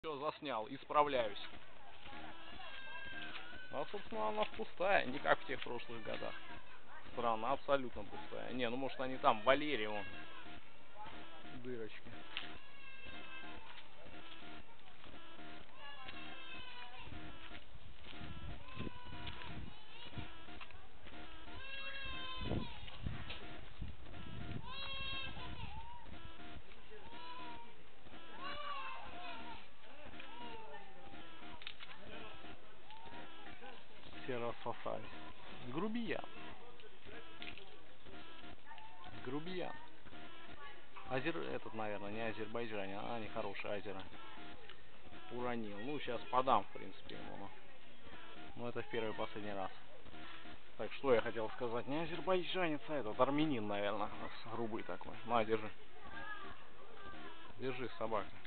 Все, заснял, исправляюсь. А, собственно, она пустая, не как в тех прошлых годах. Странно, абсолютно пустая. Не, ну может они там, Валерий, вон, дырочки. Все рассосались. Грубиян. Грубиян. Этот, наверное, не Азербайджане, а нехорошие озера. Уронил. Ну, сейчас подам, в принципе, ему. Но это в первый и последний раз. Так, что я хотел сказать? Не азербайджанец, а этот армянин, наверное. Грубый такой. На, держи. Держи, собака.